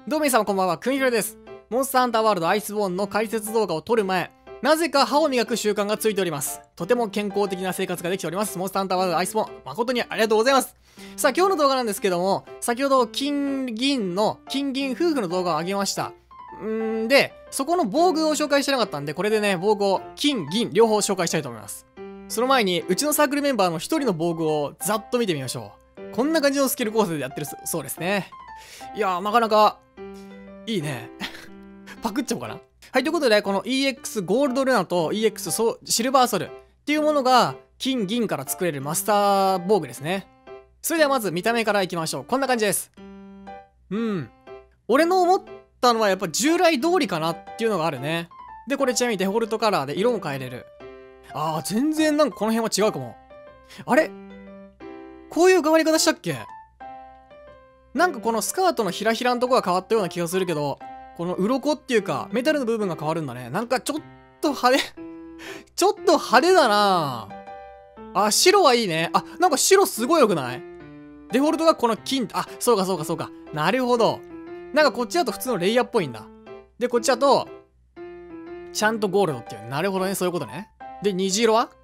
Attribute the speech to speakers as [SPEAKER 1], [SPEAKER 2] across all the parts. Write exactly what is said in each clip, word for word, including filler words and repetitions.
[SPEAKER 1] どうも皆さんこんばんは、くんひろです。モンスターハンターワールドアイスボーンの解説動画を撮る前、なぜか歯を磨く習慣がついております。とても健康的な生活ができております。モンスターハンターワールドアイスボーン、誠にありがとうございます。さあ、今日の動画なんですけども、先ほど金銀の、金銀夫婦の動画を上げました。んーで、そこの防具を紹介してなかったんで、これでね、防具を金、銀、両方紹介したいと思います。その前に、うちのサークルメンバーの一人の防具をざっと見てみましょう。こんな感じのスキル構成でやってるそうですね。いやー、なかなか、いいね。パクっちゃおうかな。はい、ということで、この イーエックス ゴールドルナと イーエックス ソシルバーソルっていうものが、金、銀から作れるマスター防具ですね。それではまず見た目からいきましょう。こんな感じです。うん。俺の思ったのはやっぱ従来通りかなっていうのがあるね。で、これちなみにデフォルトカラーで色も変えれる。あー、全然なんかこの辺は違うかも。あれこういう変わり方したっけ？なんかこのスカートのひらひらのとこが変わったような気がするけど、この鱗っていうか、メタルの部分が変わるんだね。なんかちょっと派手ちょっと派手だなぁ。あ、白はいいね。あ、なんか白すごい良くない？デフォルトがこの金、あ、そうかそうかそうか。なるほど。なんかこっちだと普通のレイヤーっぽいんだ。で、こっちだと、ちゃんとゴールドっていう。なるほどね、そういうことね。で、虹色は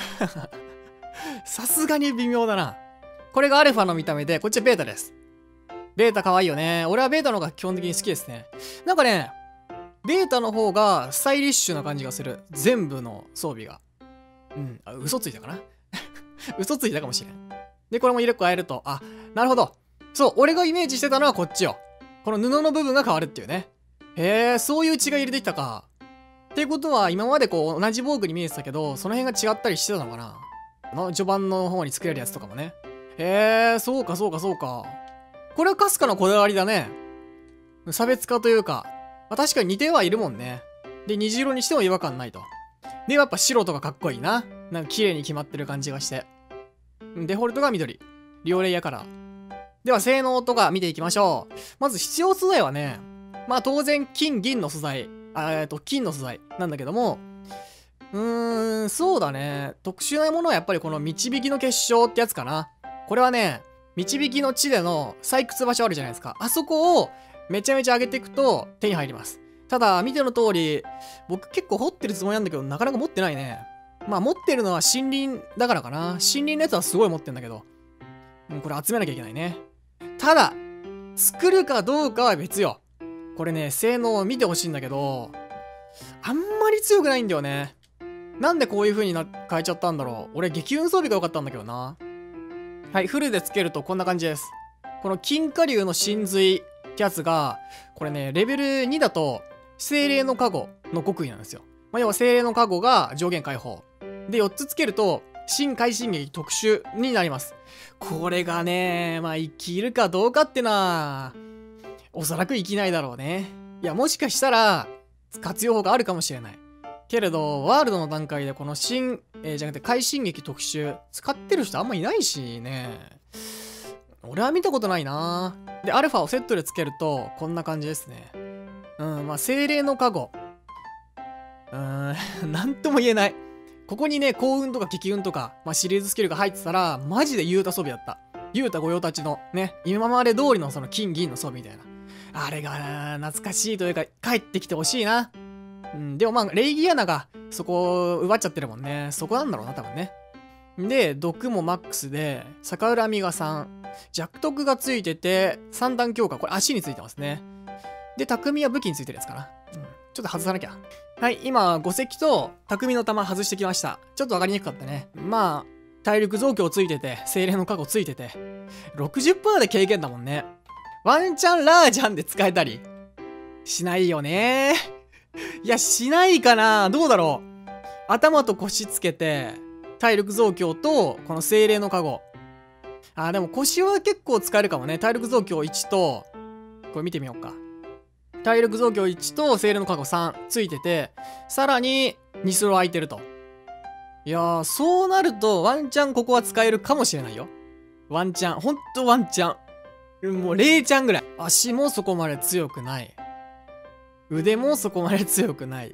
[SPEAKER 1] さすがに微妙だな。これがアルファの見た目で、こっちはベータです。ベータ可愛いよね。俺はベータの方が基本的に好きですね。なんかね、ベータの方がスタイリッシュな感じがする。全部の装備が。うん。あ、嘘ついたかな嘘ついたかもしれん。で、これも色変えると、あ、なるほど。そう、俺がイメージしてたのはこっちよ。この布の部分が変わるっていうね。へえ、そういう違い入れてきたか。っていうことは、今までこう、同じ防具に見えてたけど、その辺が違ったりしてたのかな。の序盤の方に作れるやつとかもね。へえ、そうかそうかそうか。これはかすかなこだわりだね。差別化というか、まあ、確かに似てはいるもんね。で、虹色にしても違和感ないと。で、やっぱ白とかかっこいいな。なんか綺麗に決まってる感じがして。デフォルトが緑。両レイヤーカラー。では、性能とか見ていきましょう。まず必要素材はね、まあ当然金、銀の素材、あえっと、金の素材なんだけども、うーん、そうだね。特殊なものはやっぱりこの導きの結晶ってやつかな。これはね、導きの地での採掘場所あるじゃないですか。あそこをめちゃめちゃ上げていくと手に入ります。ただ、見ての通り、僕結構掘ってるつもりなんだけど、なかなか持ってないね。まあ持ってるのは森林だからかな。森林のやつはすごい持ってんだけど。うん、これ集めなきゃいけないね。ただ、作るかどうかは別よ。これね、性能を見てほしいんだけど、あんまり強くないんだよね。なんでこういう風にな変えちゃったんだろう。俺激運装備が良かったんだけどな。はい、フルでつけるとこんな感じです。この金火竜の神髄ってやつが、これね、レベルにだと、精霊の加護の極意なんですよ。まあ、要は精霊の加護が上限解放。で、よっつつけると、新快進撃特殊になります。これがね、まあ、生きるかどうかってのは、おそらく生きないだろうね。いや、もしかしたら、活用法があるかもしれない。けれど、ワールドの段階でこの新、えー、じゃなくて快進撃特殊使ってる人あんまいないしね。俺は見たことないな。で、アルファをセットでつけると、こんな感じですね。うん、まあ、精霊の加護。うーん、なんとも言えない。ここにね、幸運とか激運とか、まあ、シリーズスキルが入ってたら、マジでユータ装備だった。ユータ御用達のね、今まで通りのその金銀の装備みたいな。あれが懐かしいというか、帰ってきてほしいな。うん、でもまあ、レイギアナがそこを奪っちゃってるもんね。そこなんだろうな、多分ね。で、毒もマックスで、逆恨みがさん、弱毒がついてて、三段強化、これ足についてますね。で、匠は武器についてるやつかな。うん、ちょっと外さなきゃ。はい、今、五石と匠の弾外してきました。ちょっとわかりにくかったね。まあ、体力増強ついてて、精霊の加護ついてて、ろくじゅっパーセント で経験だもんね。ワンチャンラージャンで使えたりしないよね。いや、しないかな。どうだろう。頭と腰つけて、体力増強と、この精霊の加護。あ、でも腰は結構使えるかもね。体力増強いちと、これ見てみようか。体力増強いちと精霊の加護さんついてて、さらににスロー空いてると。いやー、そうなると、ワンチャンここは使えるかもしれないよ。ワンチャン。ほんとワンチャン。もうれいちゃんぐらい。足もそこまで強くない。腕もそこまで強くない。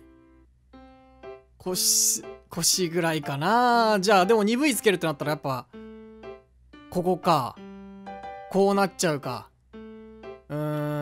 [SPEAKER 1] 腰、腰ぐらいかな。じゃあ、でも にブイ つけるってなったらやっぱ、ここか。こうなっちゃうか。うーん、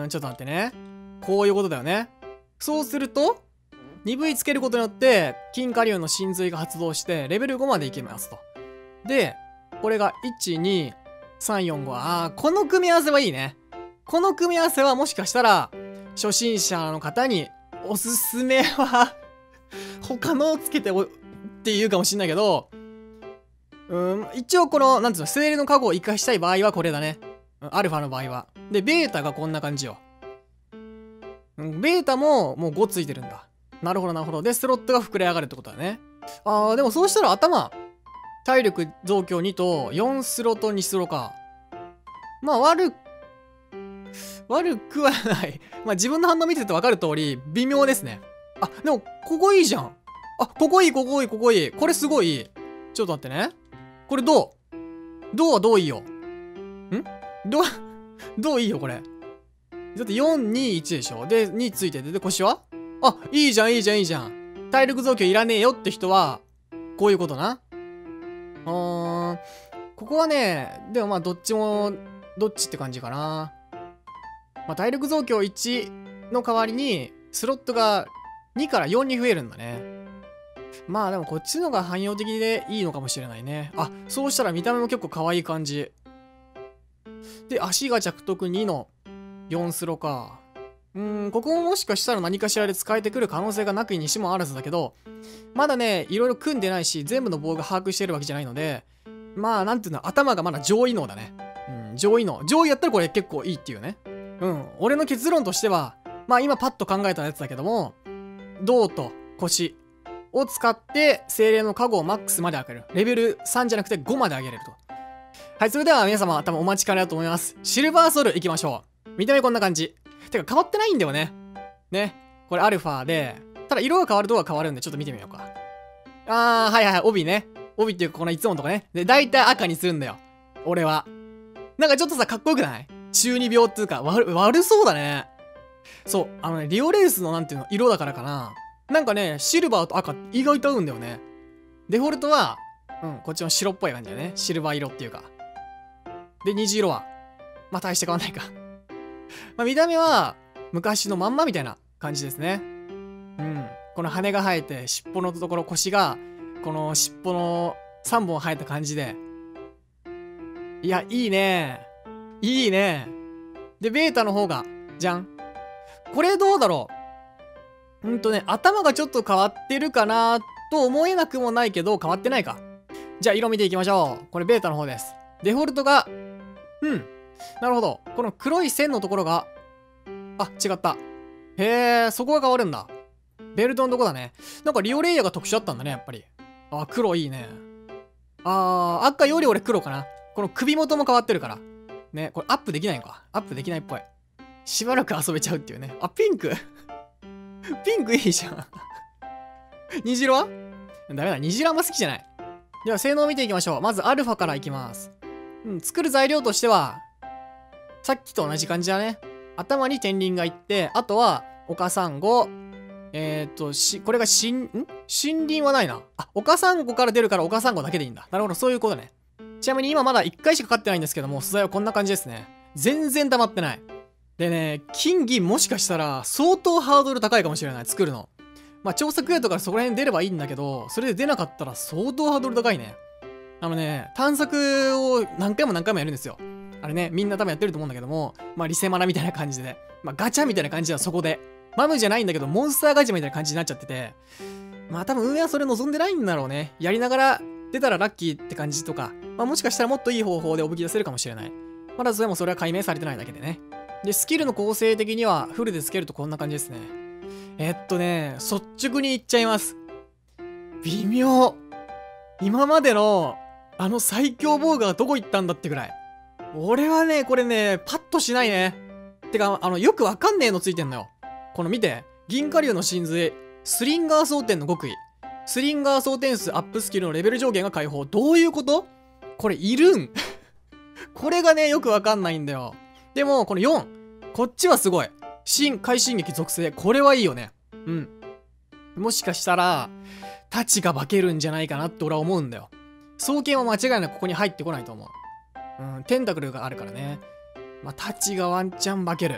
[SPEAKER 1] ーん、ちょっと待ってね。こういうことだよね。そうすると、にブイつけることによって、金火竜の神髄が発動して、レベルごまでいけますと。で、これがいち、に、さん、よん、ご。あー、この組み合わせはいいね。この組み合わせはもしかしたら、初心者の方におすすめは他のをつけておって言うかもしんないけど、うん、一応この、なんつうの、精霊の加護を活かしたい場合はこれだね。アルファの場合は。で、ベータがこんな感じよ。ベータももうごついてるんだ。なるほど、なるほど。で、スロットが膨れ上がるってことだね。あー、でもそうしたら頭、体力増強にとよんスロとにスロか。まあ悪、悪くはない。まあ自分の反応見ててわかる通り、微妙ですね。あ、でも、ここいいじゃん。あ、ここいい、ここいい、ここいい。これすごいいい。ちょっと待ってね。これどうどうはどういいよ。んどう、どういいよ、これ。だってよん、に、いちでしょ。で、についてて、で、腰はあ、いいじゃん、いいじゃん、いいじゃん。体力増強いらねえよって人は、こういうことな。うーん。ここはね、でもまあ、どっちも、どっちって感じかな。まあ、体力増強いちの代わりに、スロットがにからよんに増えるんだね。まあでもこっちのが汎用的でいいのかもしれないね。あ、そうしたら見た目も結構可愛い感じ。で、足が着得にのよんスロか。うーん、ここももしかしたら何かしらで使えてくる可能性がなくにしもあらずだけど、まだね、いろいろ組んでないし、全部の棒が把握してるわけじゃないので、まあなんていうの、頭がまだ上位能だね。うん、上位能。上位やったらこれ結構いいっていうね。うん、俺の結論としては、まあ今パッと考えたやつだけども、胴と腰を使って精霊の加護をマックスまで上げる。レベルさんじゃなくてごまで上げれると。はい、それでは皆様多分お待ちかねだと思います。シルバーソウル行きましょう。見た目こんな感じ。てか変わってないんだよね。ね。これアルファで、ただ色が変わるとは変わるんでちょっと見てみようか。あー、はいはいはい、帯ね。帯っていうかこのいつものとかね。で、大体赤にするんだよ。俺は。なんかちょっとさ、かっこよくない？中二病っていうか、悪、悪そうだね。そう。あのね、リオレースのなんていうの、色だからかな。なんかね、シルバーと赤意外と合うんだよね。デフォルトは、うん、こっちの白っぽい感じだよね。シルバー色っていうか。で、虹色は、まあ大して変わんないか。まあ見た目は、昔のまんまみたいな感じですね。うん。この羽が生えて、尻尾のところ、腰が、この尻尾のさんぼん生えた感じで。いや、いいね。いいね。で、ベータの方が、じゃん。これどうだろう。うんとね、頭がちょっと変わってるかなと思えなくもないけど、変わってないか。じゃあ、色見ていきましょう。これベータの方です。デフォルトが、うん。なるほど。この黒い線のところが、あ、違った。へえ、そこが変わるんだ。ベルトのとこだね。なんかリオレイヤーが特殊だったんだね、やっぱり。あ、黒いいね。あー、赤より俺黒かな。この首元も変わってるから。ね、これアップできないのか。アップできないっぽい。しばらく遊べちゃうっていうね。あ、ピンクピンクいいじゃん虹色はダメだ。虹色あんま好きじゃない。では、性能を見ていきましょう。まず、アルファからいきます。うん、作る材料としては、さっきと同じ感じだね。頭に天輪がいって、あとは、岡サンゴ。えー、っと、し、これがしん、ん森林はないな。あ、岡サンゴから出るから岡サンゴだけでいいんだ。なるほど、そういうことね。ちなみに今まだいっかいしかかかってないんですけども、素材はこんな感じですね。全然溜まってない。でね、金銀もしかしたら相当ハードル高いかもしれない、作るの。まあ、調査クエとかそこら辺出ればいいんだけど、それで出なかったら相当ハードル高いね。あのね、探索を何回も何回もやるんですよ。あれね、みんな多分やってると思うんだけども、まあ、リセマラみたいな感じで、まあ、ガチャみたいな感じはそこで。マムじゃないんだけど、モンスターガチャみたいな感じになっちゃってて、まあ、多分運営はそれ望んでないんだろうね。やりながら出たらラッキーって感じとか、まあ、もしかしたらもっといい方法でおびき出せるかもしれない。まだでもそれは解明されてないだけでね。で、スキルの構成的にはフルでつけるとこんな感じですね。えっとね、率直に言っちゃいます。微妙。今までの、あの最強ボウガーどこ行ったんだってぐらい。俺はね、これね、パッとしないね。てか、あの、よくわかんねえのついてんのよ。この見て。銀火竜の神髄。スリンガー装填の極意。スリンガー装填数アップスキルのレベル上限が解放。どういうこと？これいるんこれがね、よくわかんないんだよ。でも、このよん。こっちはすごい。新快進撃属性。これはいいよね。うん。もしかしたら、太刀が化けるんじゃないかなって俺は思うんだよ。双剣は間違いなくここに入ってこないと思う。うん、テンタクルがあるからね。まあ、太刀がワンチャン化ける。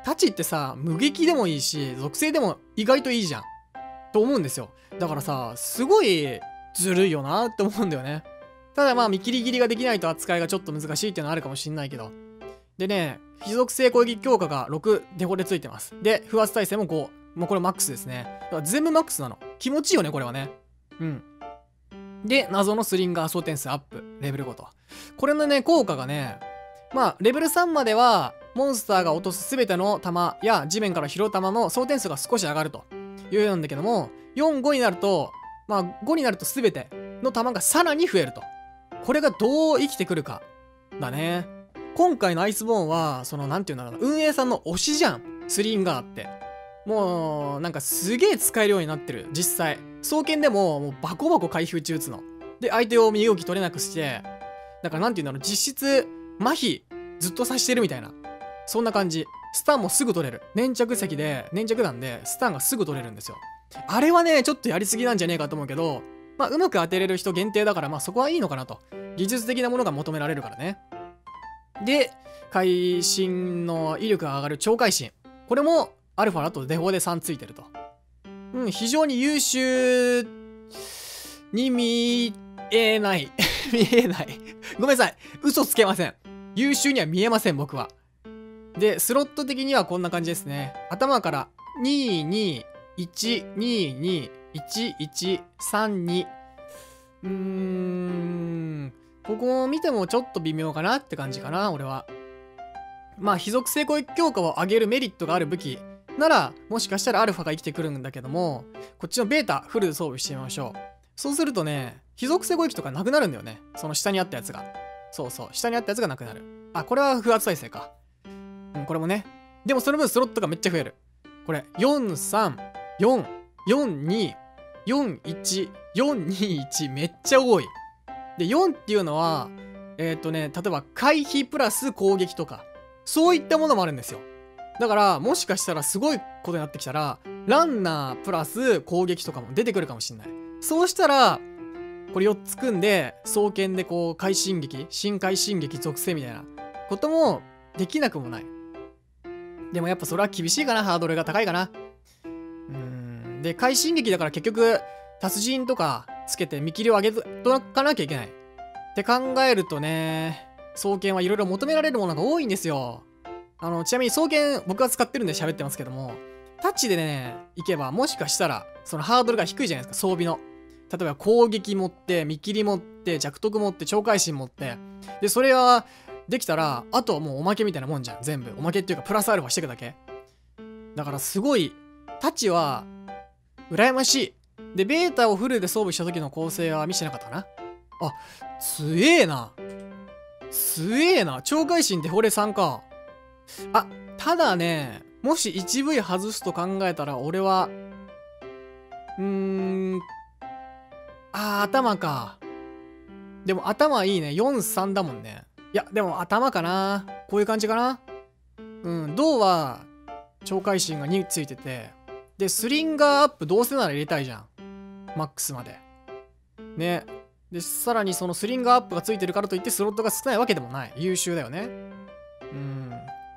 [SPEAKER 1] 太刀ってさ、無撃でもいいし、属性でも意外といいじゃん。と思うんですよ。だからさ、すごいずるいよなって思うんだよね。ただまあ、見切り切りができないと扱いがちょっと難しいっていうのはあるかもしんないけど。でね、非属性攻撃強化がろくデフォでついてます。で、不発耐性もご。もうこれマックスですね。だから全部マックスなの。気持ちいいよね、これはね。うん。で、謎のスリンガー装填数アップ。レベルごと。これのね、効果がね、まあ、レベルさんまでは、モンスターが落とすすべての弾や地面から拾う弾の装填数が少し上がるというんだけども、よん、ごになると、まあ、ごになるとすべての弾がさらに増えると。これがどう生きてくるか。だね。今回のアイスボーンは、その、なんていうんだろうな、運営さんの推しじゃん。スリンガーって。もう、なんかすげえ使えるようになってる。実際。双剣でも、もうバコバコ回避打ち打つの。で、相手を身動き取れなくして、だからなんていうんだろう、実質、麻痺、ずっとさしてるみたいな。そんな感じ。スタンもすぐ取れる。粘着石で、粘着弾で、スタンがすぐ取れるんですよ。あれはね、ちょっとやりすぎなんじゃねえかと思うけど、まあ、うまく当てれる人限定だから、まあ、そこはいいのかなと。技術的なものが求められるからね。で、会心の威力が上がる超会心。これも、アルファだとデフォでさんついてると。うん、非常に優秀に見えない。見えない。ごめんなさい。嘘つけません。優秀には見えません、僕は。で、スロット的にはこんな感じですね。頭からににいちににいちいちさんに。うーん。ここを見てもちょっと微妙かなって感じかな、俺は。まあ、非属性攻撃強化を上げるメリットがある武器なら、もしかしたらアルファが生きてくるんだけども、こっちのベータフルで装備してみましょう。そうするとね、非属性攻撃とかなくなるんだよね。その下にあったやつが。そうそう、下にあったやつがなくなる。あ、これは不発耐性か。うん、これもね。でもその分スロットがめっちゃ増える。これ、よん、さん、よん、よん、に、よん、いち、よん、に、いち、めっちゃ多い。で、よんっていうのは、えっとね、例えば回避プラス攻撃とか、そういったものもあるんですよ。だから、もしかしたらすごいことになってきたら、ランナープラス攻撃とかも出てくるかもしれない。そうしたら、これよっつ組んで、双剣でこう、快進撃、新快進撃属性みたいなこともできなくもない。でもやっぱそれは厳しいかな、ハードルが高いかな。うーん。で、快進撃だから結局、達人とかつけて見切りを上げとかなきゃいけない。って考えるとね、双剣はいろいろ求められるものが多いんですよ。あの、ちなみに双剣僕は使ってるんで喋ってますけども、タッチでね、行けばもしかしたら、そのハードルが低いじゃないですか、装備の。例えば攻撃持って、見切り持って、弱徳持って、超会心持って。で、それはできたら、あとはもうおまけみたいなもんじゃん、全部。おまけっていうか、プラスアルファしていくだけ。だからすごい、タッチは、羨ましい。で、ベータをフルで装備した時の構成は見せてなかったかな。あ、強えな。強えな。超会心デフォレさんか。あ、ただね、もし いちブイ 外すと考えたら、俺は、うーん、あー、頭か。でも頭いいね。よん、さんだもんね。いや、でも頭かな。こういう感じかな。うん、銅は、超会心がについてて、で、スリンガーアップどうせなら入れたいじゃん。マックスまで。ね。で、さらにそのスリンガーアップがついてるからといってスロットが少ないわけでもない。優秀だよね。うん。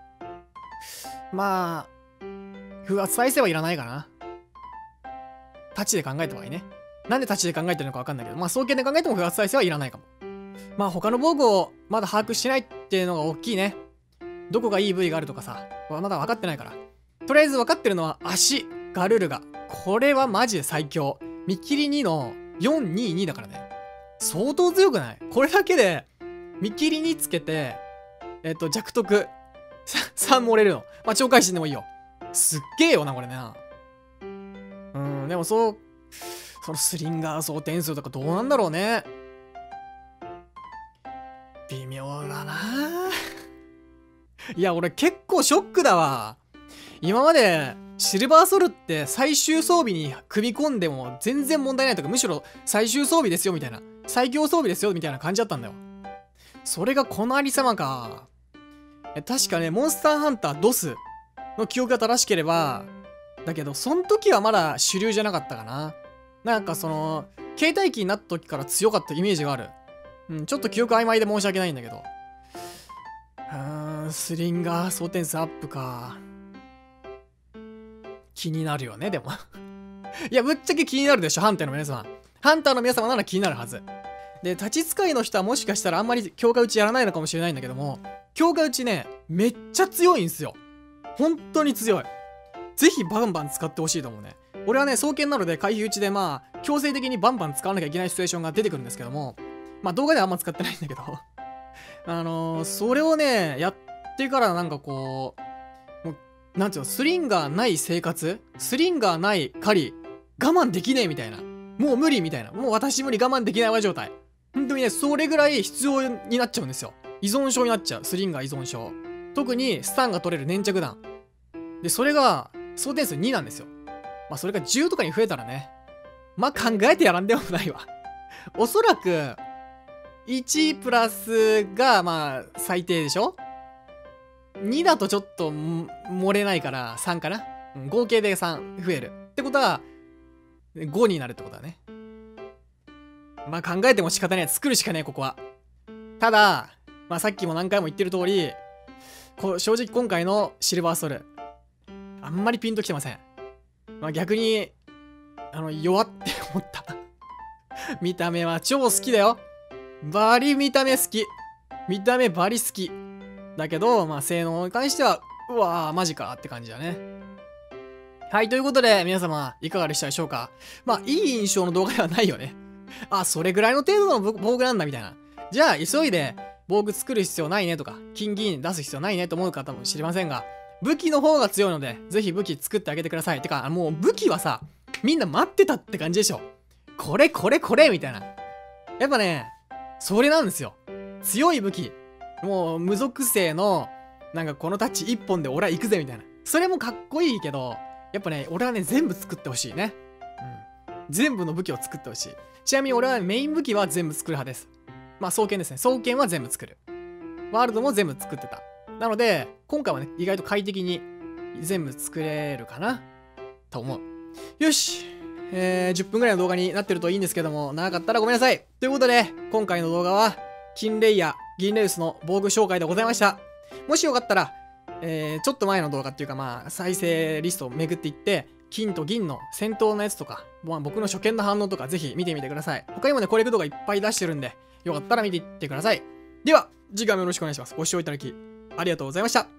[SPEAKER 1] まあ、不発耐性はいらないかな。タッチで考えた場合ね。なんでタッチで考えてるのかわかんないけど、まあ、双剣で考えても不発耐性はいらないかも。まあ、他の防具をまだ把握してないっていうのが大きいね。どこがいい部位があるとかさ、まだ分かってないから。とりあえず分かってるのは足、ガルルガ。これはマジで最強。見切りにのよんににだからね。相当強くない？これだけで、見切りにつけて、えっと、弱徳さん盛れるの。まあ、超会心でもいいよ。すっげえよな、これね。うん、でもそう、そのスリンガー装填数とかどうなんだろうね。微妙だないや、俺結構ショックだわ。今まで、シルバーソルって最終装備に組み込んでも全然問題ないとか、むしろ最終装備ですよみたいな。最強装備ですよみたいな感じだったんだよ。それがこのありさまか。確かね、モンスターハンタードスの記憶が正しければ、だけど、その時はまだ主流じゃなかったかな。なんかその、携帯機になった時から強かったイメージがある。うん、ちょっと記憶曖昧で申し訳ないんだけど。うーん、スリンガー装填数アップか。 気になるよね、でも。いや、ぶっちゃけ気になるでしょ、ハンターの皆様。ハンターの皆様なら気になるはず。で、立ち使いの人はもしかしたらあんまり強化打ちやらないのかもしれないんだけども、強化打ちね、めっちゃ強いんすよ。本当に強い。ぜひバンバン使ってほしいと思うね。俺はね、双剣なので回避打ちでまあ、強制的にバンバン使わなきゃいけないシチュエーションが出てくるんですけども、まあ動画ではあんま使ってないんだけど、あのー、それをね、やってからなんかこう、もう、なんていうの、スリンガーない生活スリンガーない狩り、我慢できねえみたいな。もう無理みたいな。もう私無理我慢できないわ状態。本当にね、それぐらい必要になっちゃうんですよ。依存症になっちゃう。スリンガー依存症。特にスタンが取れる粘着弾。で、それが、総点数になんですよ。まあそれがじゅうとかに増えたらね。まあ考えてやらんでもないわ。おそらく、いちプラスがまあ最低でしょ ?に だとちょっと漏れないからさんかな、うん、合計でさん増える。ってことは、ごになるってことだね。まあ考えても仕方ない。作るしかねえ、ここは。ただ、まあさっきも何回も言ってる通り、こ正直今回のシルバーストール、あんまりピンときてません。まあ逆に、あの、弱って思った。見た目は超好きだよ。バリ見た目好き。見た目バリ好き。だけど、まあ性能に関しては、うわー、マジかって感じだね。はい、ということで、皆様、いかがでしたでしょうか。まあ、いい印象の動画ではないよね。あ、それぐらいの程度の防具なんだ、みたいな。じゃあ、急いで、防具作る必要ないねとか、金銀出す必要ないねと思う方もしれませんが、武器の方が強いので、ぜひ武器作ってあげてください。てか、もう武器はさ、みんな待ってたって感じでしょ。これこれこれみたいな。やっぱね、それなんですよ。強い武器。もう、無属性の、なんかこのタッチ一本で俺は行くぜ、みたいな。それもかっこいいけど、やっぱね、俺はね、全部作ってほしいね。うん。全部の武器を作ってほしい。ちなみに俺はメイン武器は全部作る派です。まあ、双剣ですね。双剣は全部作る。ワールドも全部作ってた。なので、今回はね、意外と快適に全部作れるかなと思う。よし。えー、じゅっぷんぐらいの動画になってるといいんですけども、長かったらごめんなさい。ということで、今回の動画は、金レイヤー、銀レウスの防具紹介でございました。もしよかったら、えー、ちょっと前の動画っていうかまあ、再生リストを巡っていって、金と銀の戦闘のやつとか、まあ、僕の初見の反応とかぜひ見てみてください。他にもね、コレク動画いっぱい出してるんで、よかったら見ていってください。では、次回もよろしくお願いします。ご視聴いただき、ありがとうございました。